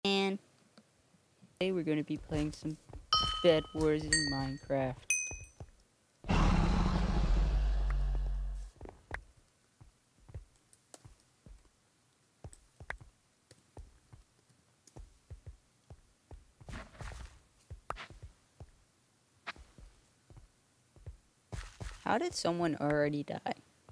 And today we're going to be playing some Bedwars in Minecraft. How did someone already die?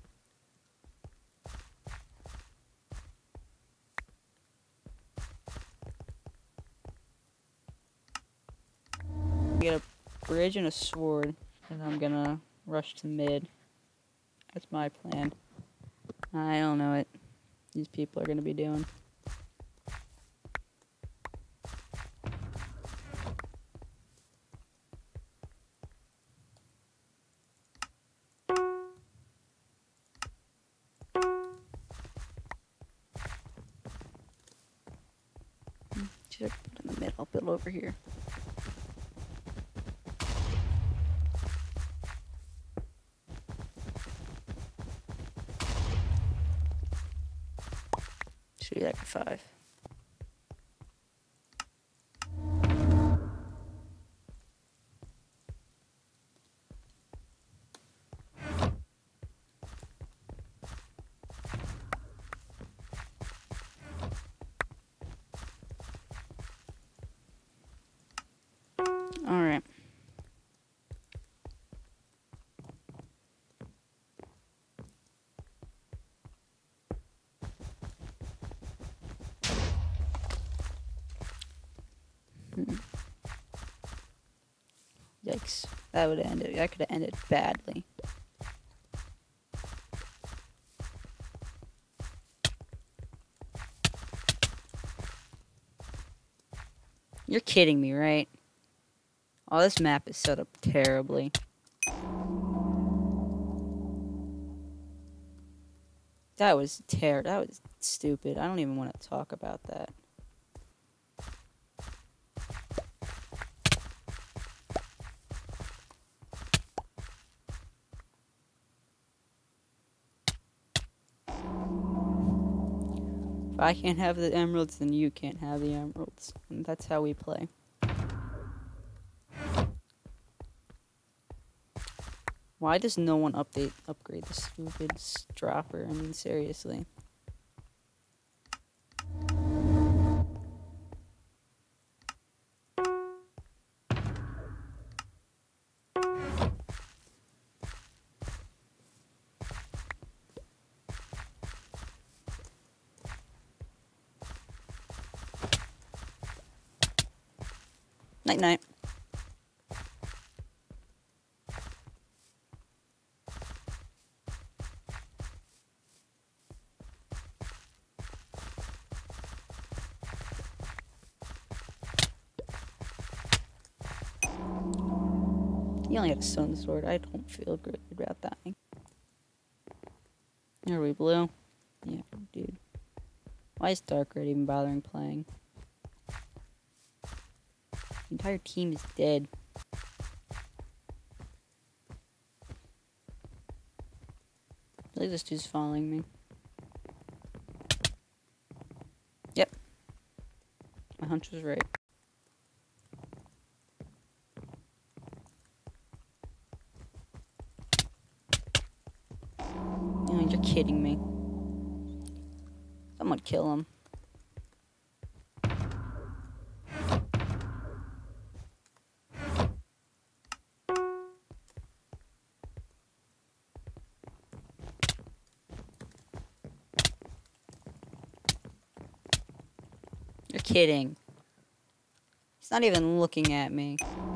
Get a bridge and a sword, and I'm gonna rush to mid. That's my plan. I don't know what these people are gonna be doing. Should I put in the mid? I'll build over here. Should do that for 5. Alright. Yikes. That would have ended. That could have ended badly. You're kidding me, right? Oh, this map is set up terribly. That was that was stupid. I don't even want to talk about that. If I can't have the emeralds, then you can't have the emeralds. And that's how we play. Why does no one upgrade the stupid dropper? I mean, seriously. Night-night. He only had a stone sword. I don't feel good about dying. Are we blue? Yeah, dude. Why is Dark Red even bothering playing? The entire team is dead. I feel like this dude's following me. Yep. My hunch was right. Oh, you're kidding me. Someone kill him. You're kidding. He's not even looking at me.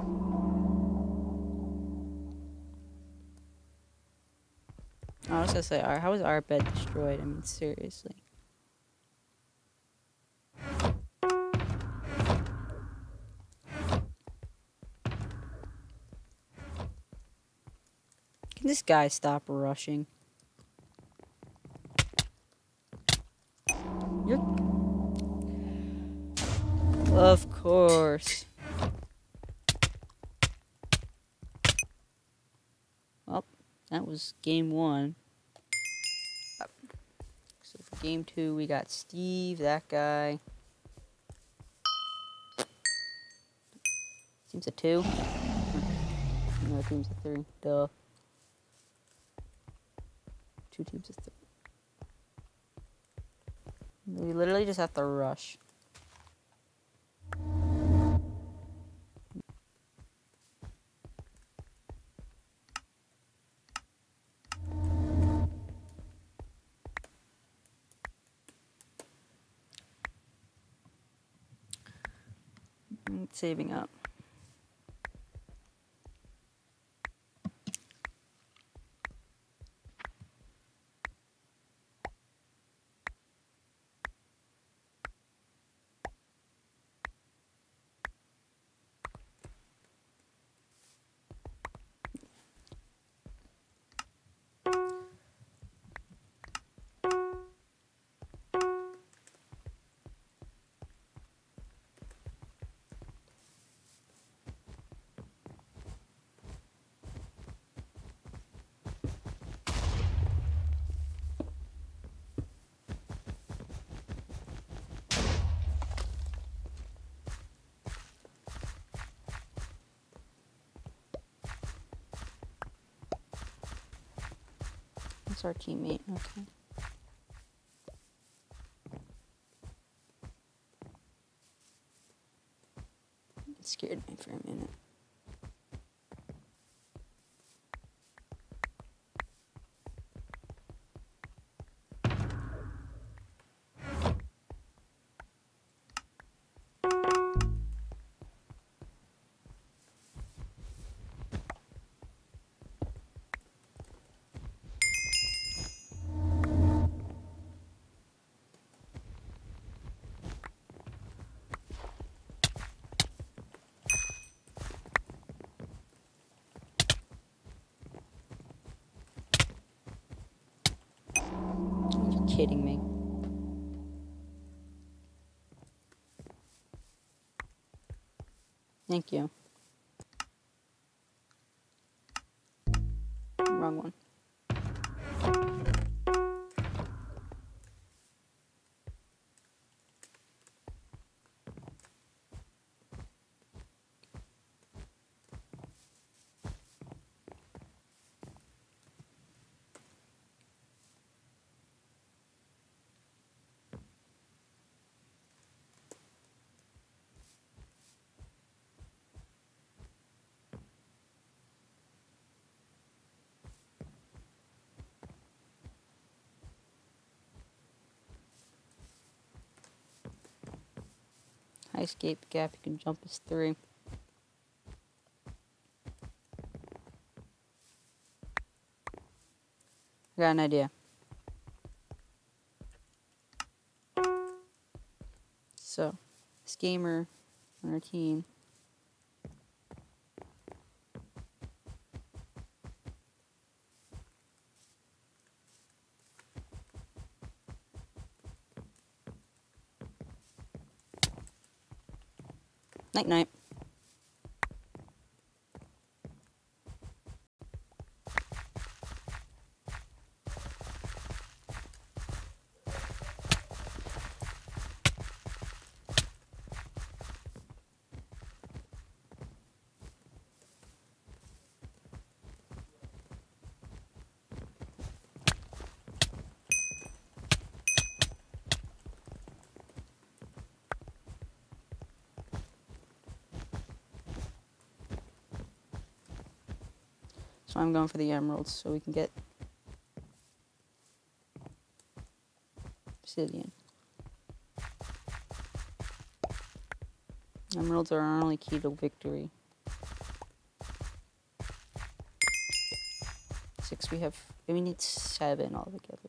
I was gonna say, how was our bed destroyed? I mean, seriously. Can this guy stop rushing? You're... Of course. Well, that was game 1. So for game 2, we got Steve, that guy. Team's a 2. No, team's a 3. Duh. 2 teams is 3. We literally just have to rush. I'm saving up. That's our teammate, okay. It scared me for a minute. Kidding me. Thank you. Wrong one. High escape gap you can jump is 3. I got an idea. So, this gamer on our team night night. So I'm going for the emeralds so we can get obsidian. Emeralds are our only key to victory. 6 we need 7 altogether.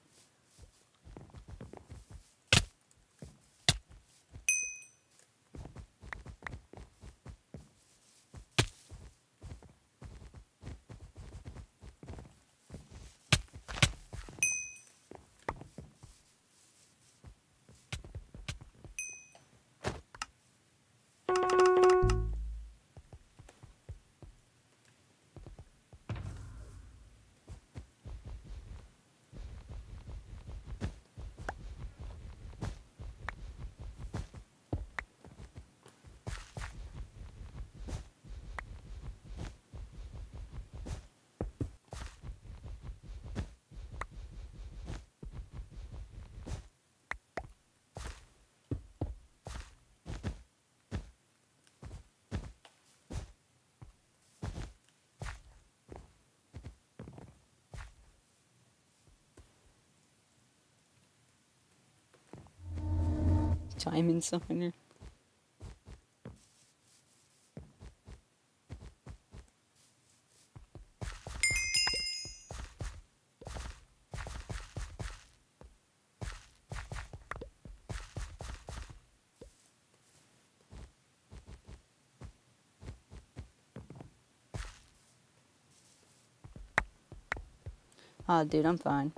Diamond Summoner. Oh, dude, I'm fine.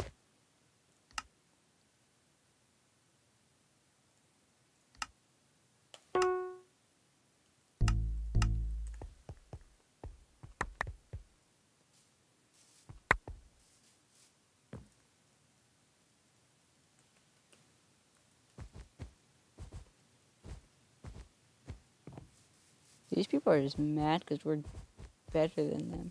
These people are just mad because we're better than them.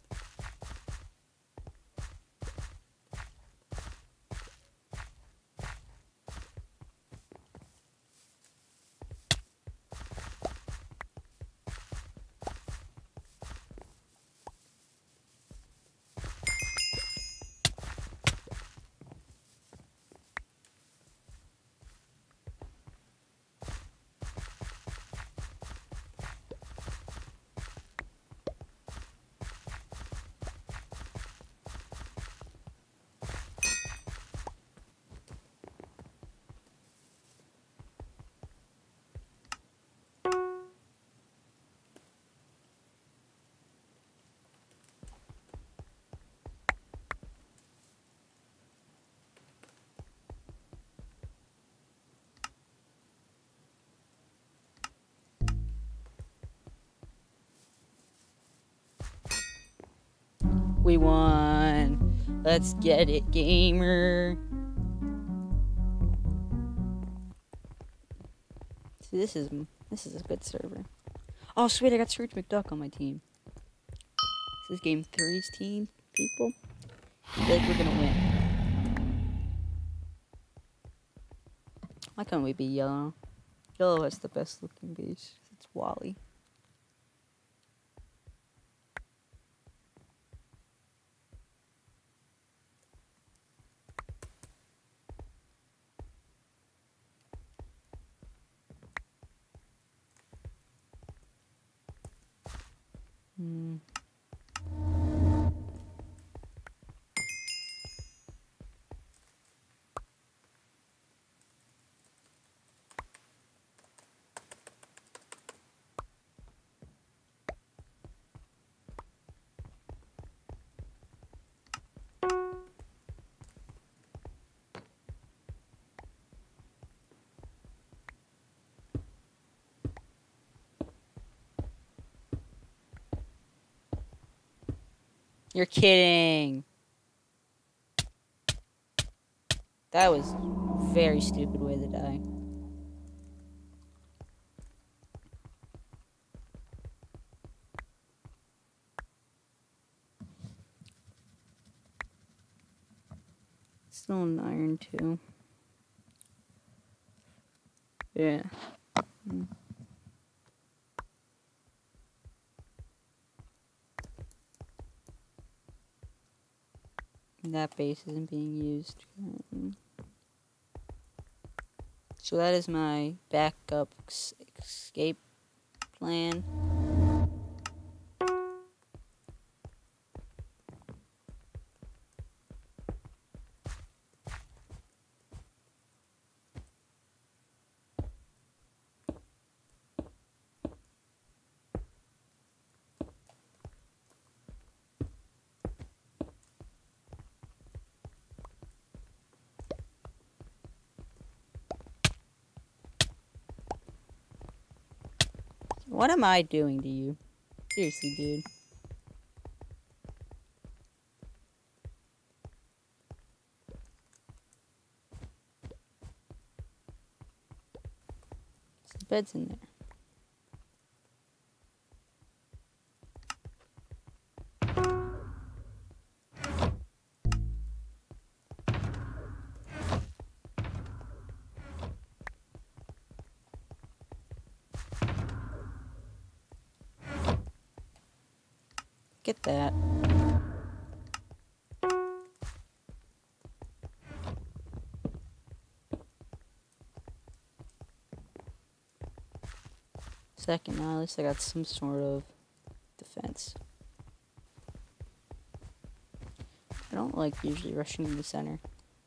We won. Let's get it, gamer. See, this is a good server. Oh, sweet, I got Scrooge McDuck on my team. This is game 3's team, people. I feel like we're gonna win. Why can't we be yellow? Yellow has the best looking base. It's Wally. You're kidding. That was a very stupid way to die. Still an iron too. Yeah. That base isn't being used currently. So that is my backup escape plan. What am I doing to you? Seriously, dude. The bed's in there. Get that. second now. At least I got some sort of defense. I don't like usually rushing in the center.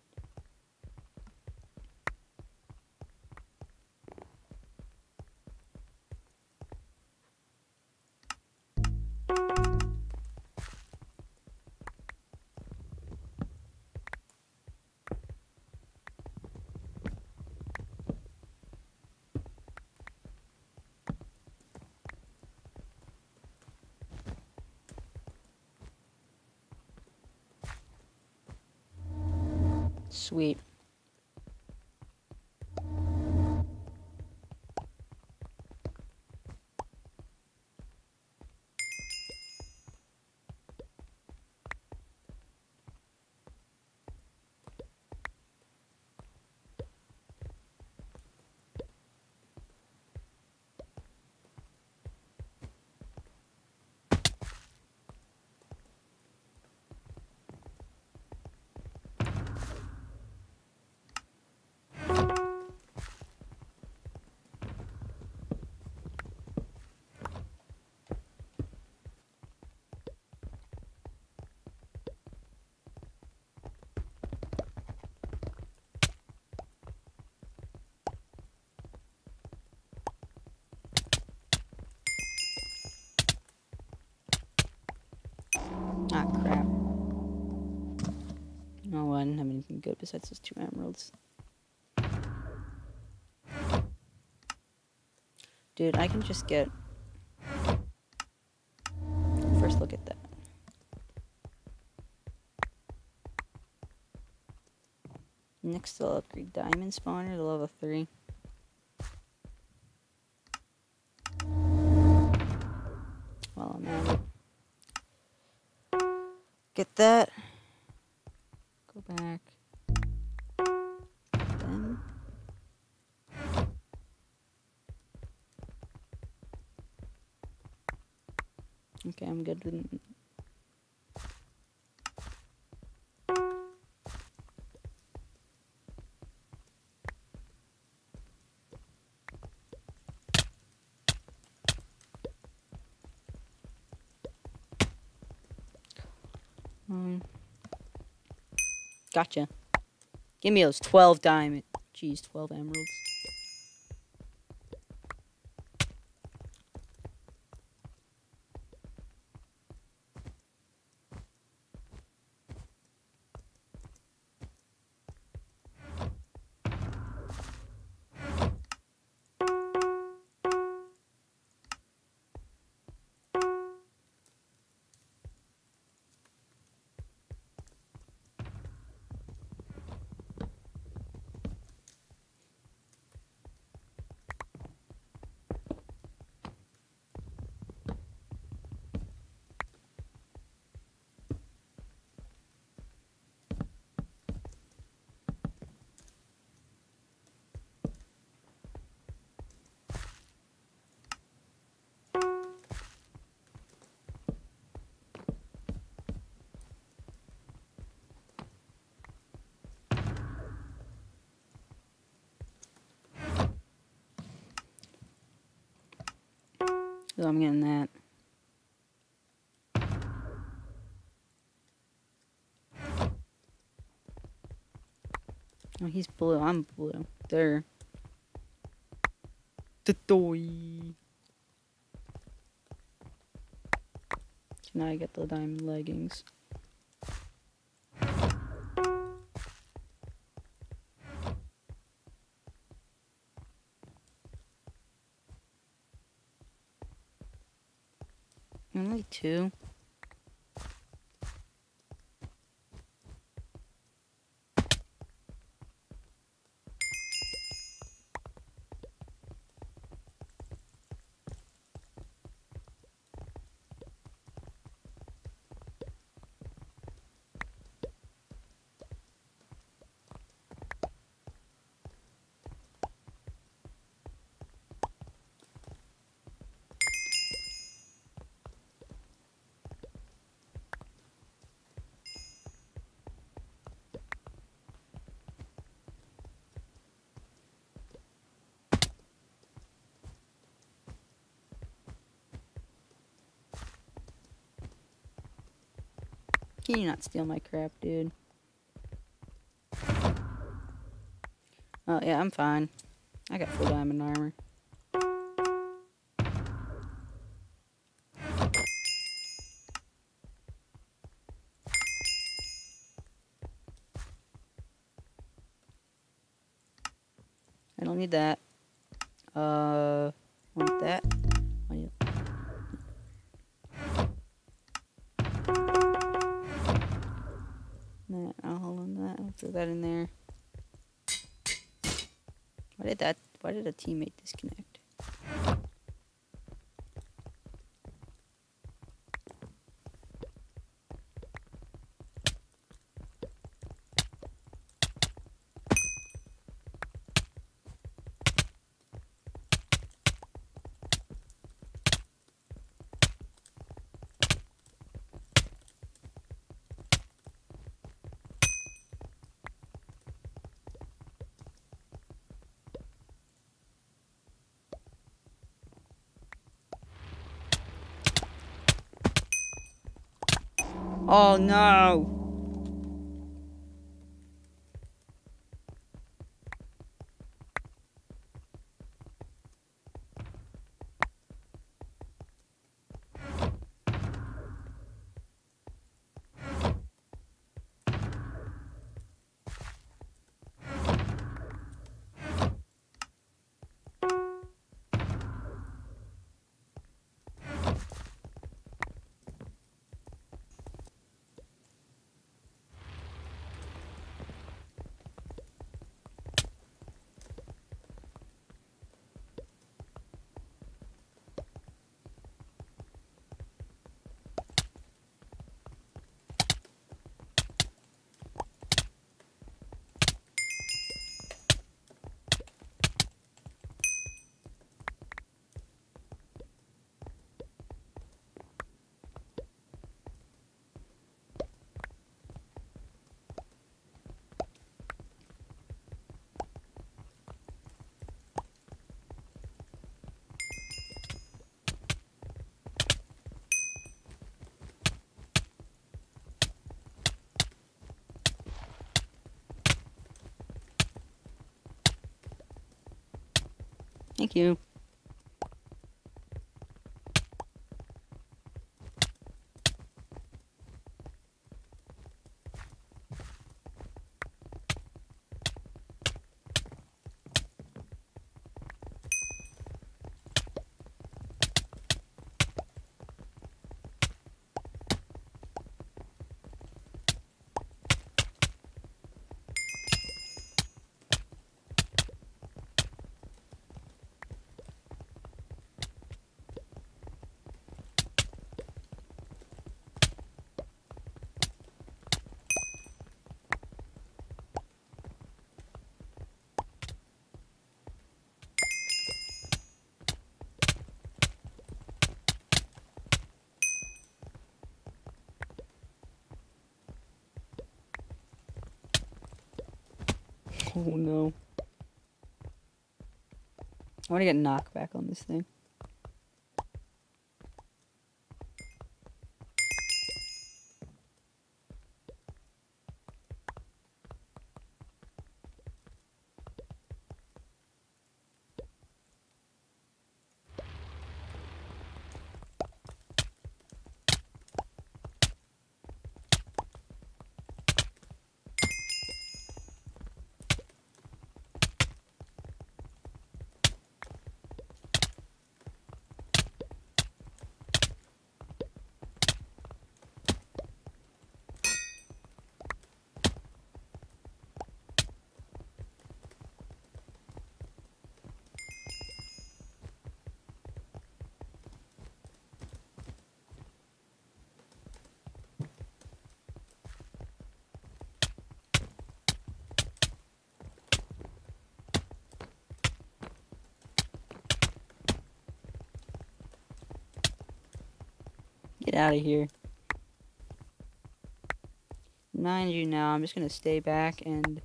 Sweet. Ah, crap. No, I didn't have anything good besides those 2 emeralds. Dude, I can just get... First look at that. Next I'll upgrade diamond spawner to level 3. While I'm at it. Get that. Go back. Then. Okay, I'm good with... Gotcha. Give me those 12 diamond. Jeez, 12 emeralds. So I'm getting that. Oh, he's blue. I'm blue. There. Toy. So now I get the diamond leggings. Only 2. can you not steal my crap, dude? Oh, yeah, I'm fine. I got full diamond armor. I don't need that. Want that? That, I'll hold on that. I'll throw that in there. Why did a teammate disconnect? Oh no! Thank you. Oh no. I want to get knockback on this thing. Get out of here. Mind you now, I'm just gonna stay back and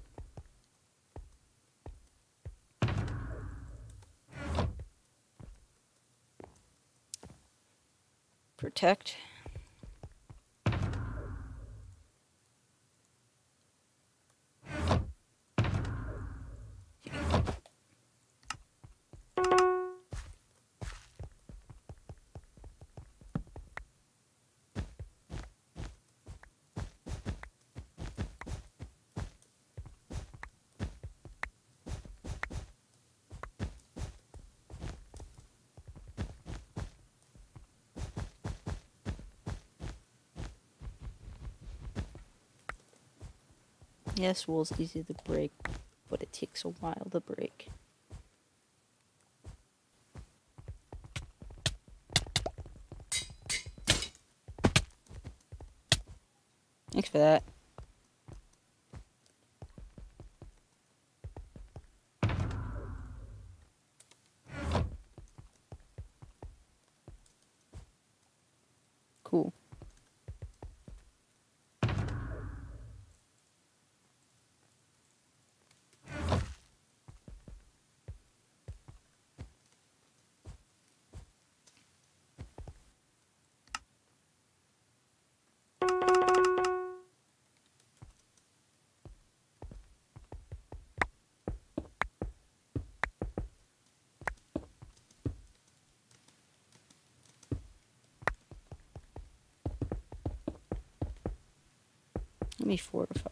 protect. Yes, wool's easy to break, but it takes a while to break. Thanks for that. Cool. Let me fortify.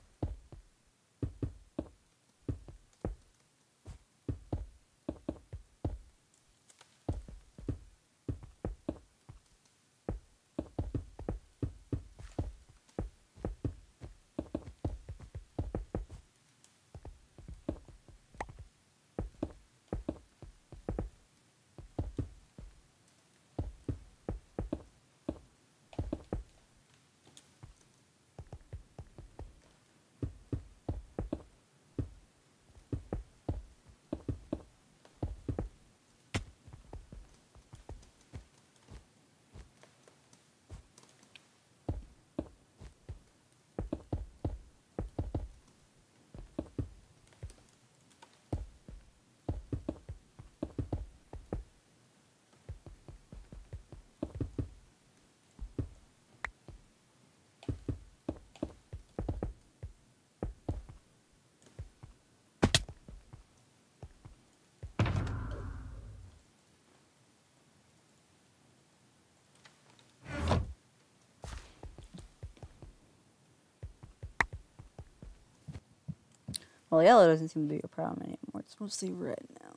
Well, yellow doesn't seem to be a problem anymore. It's mostly red now.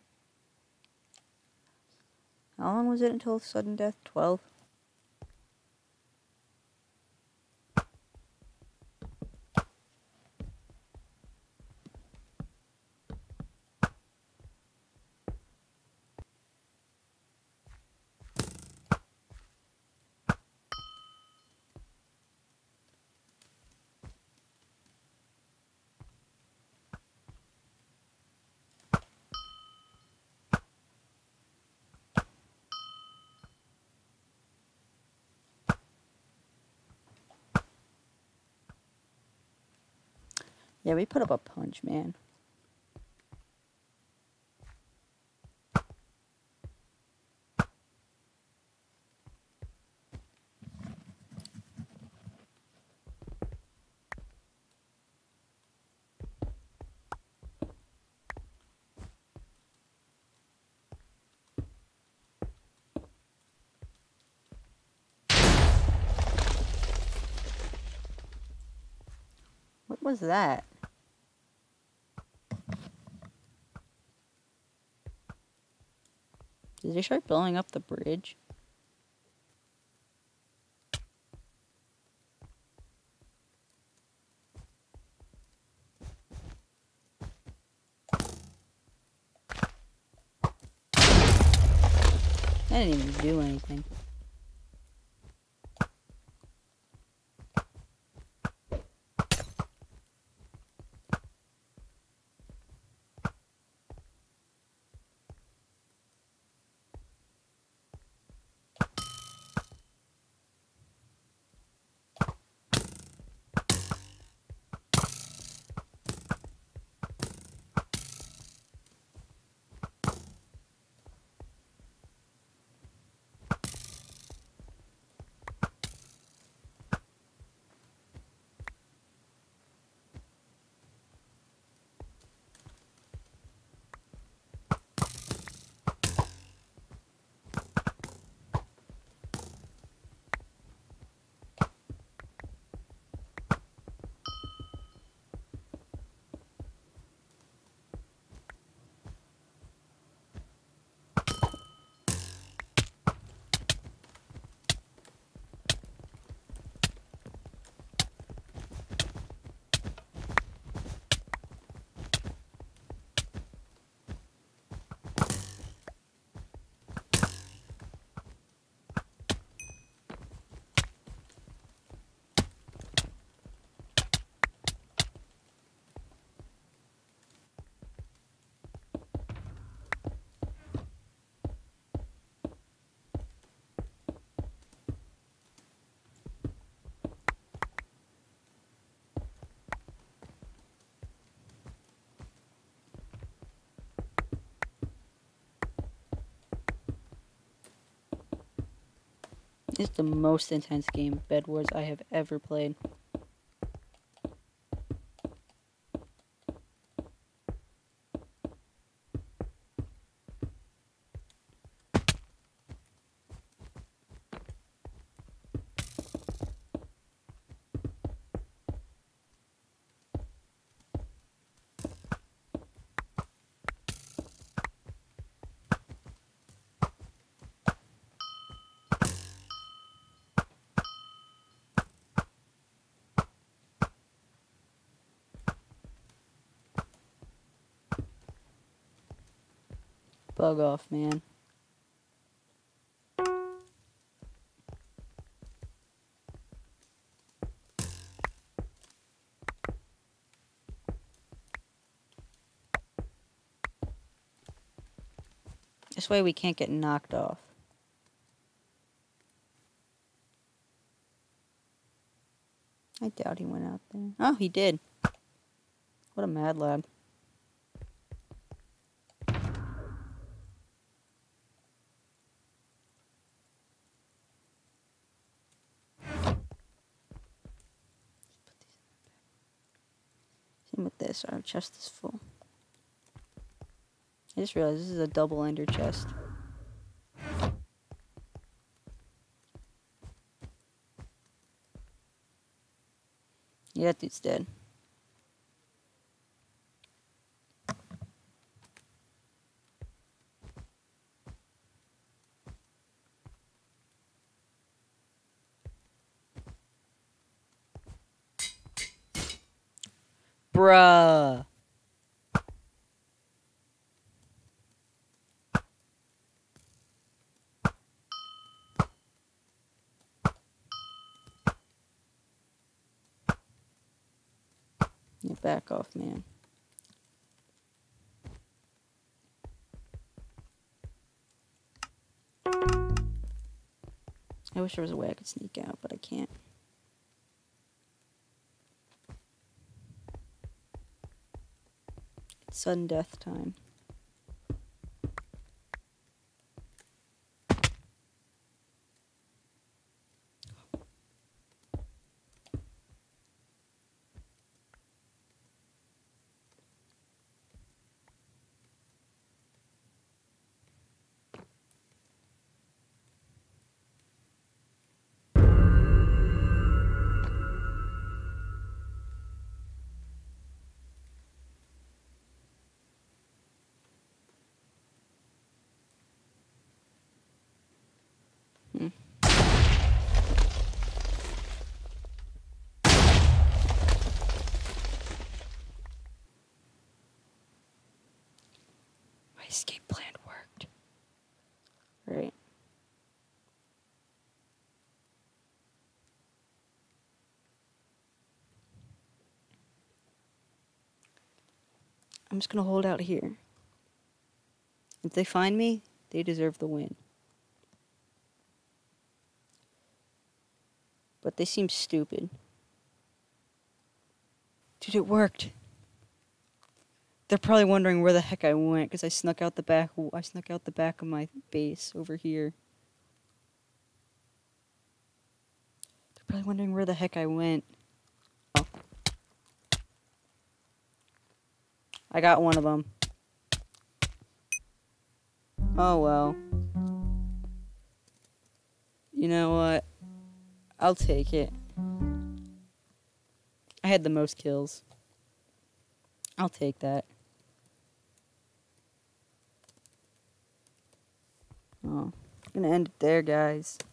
How long was it until sudden death? 12? Yeah, we put up a punch, man. What was that? Did they start blowing up the bridge? I didn't even do anything. This is the most intense game of Bedwars I have ever played. Bug off, man. This way we can't get knocked off. I doubt he went out there. Oh, he did. What a mad lad. Same with this. Our chest is full. I just realized this is a double ender chest. Yeah, that dude's dead. Bruh. Yeah, back off, man. I wish there was a way I could sneak out, but I can't. It's sudden death time. My escape plan worked. Right. I'm just gonna hold out here. If they find me, they deserve the win. But they seem stupid. Dude, it worked. They're probably wondering where the heck I went because I snuck out the back. I snuck out the back of my base over here. They're probably wondering where the heck I went. Oh. I got one of them. Oh well. You know what? I'll take it. I had the most kills. I'll take that. Oh, I'm gonna end it there, guys.